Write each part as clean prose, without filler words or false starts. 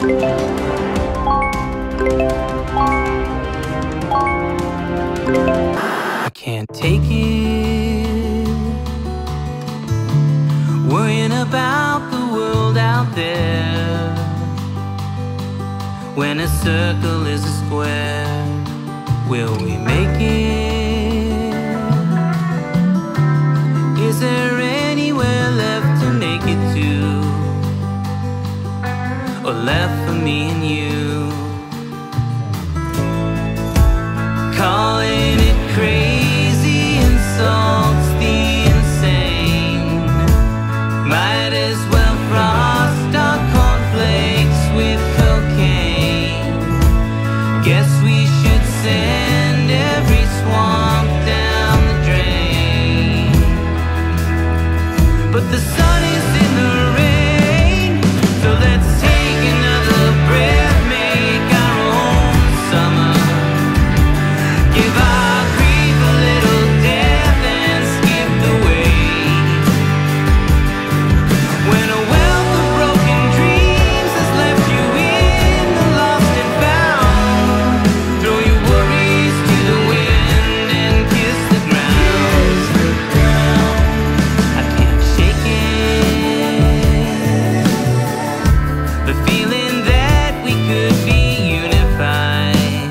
I can't take it, worrying about the world out there. When a circle is a square, will we make it? Is there anywhere left to make it to? Or left for me and you? Calling it crazy insults the insane. Might as well frost our cornflakes with cocaine. Guess we should send every swamp down the drain. But the sun is in the rain, so let's take another breath, make our own summer. Give our grief a little death and skip the way. When a wealth of broken dreams has left you in the lost and found, throw your worries to the wind and kiss the ground. I can't shake it, the feeling that we could be unified,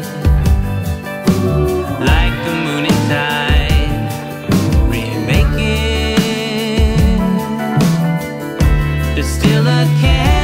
like the moon and tide, remake it. There's still a can